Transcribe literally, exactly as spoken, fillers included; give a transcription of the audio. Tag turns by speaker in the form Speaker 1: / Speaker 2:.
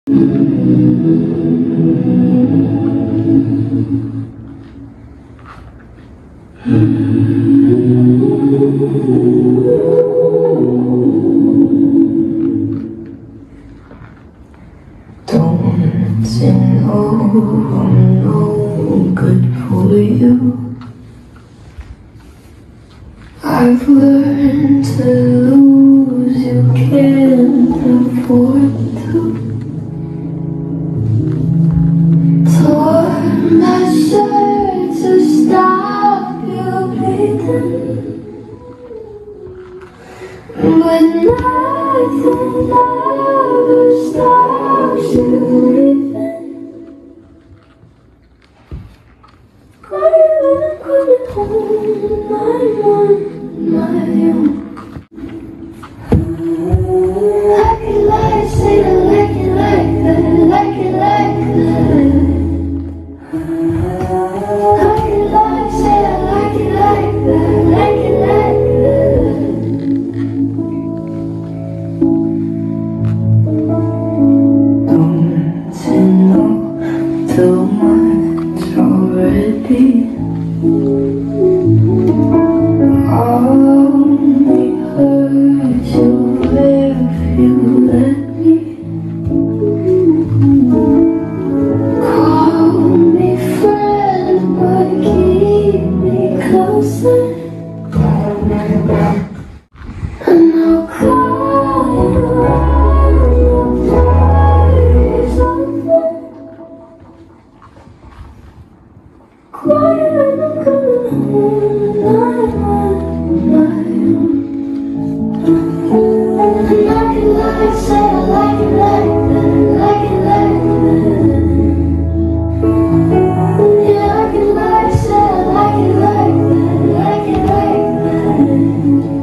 Speaker 1: Don't you know I'm no good for you? I've learned to lose, you can't afford to. Tore my shirt to stop you bleeding, but nothing ever stops you leaving. Quiet when I'm coming home, I'm on my own. Like it like, say I like it like that, like it like that. Like it like, say I like it like that, like it like that. Don't you know too much already? Only hurt you if you let me. Call me friend, but keep me closer. And I'll cry around the place over. Quiet when I'm coming home, I'm on my own. And I can lie, say I like it like that, like it like that. Yeah, I can lie, say I like it like that, like it like that.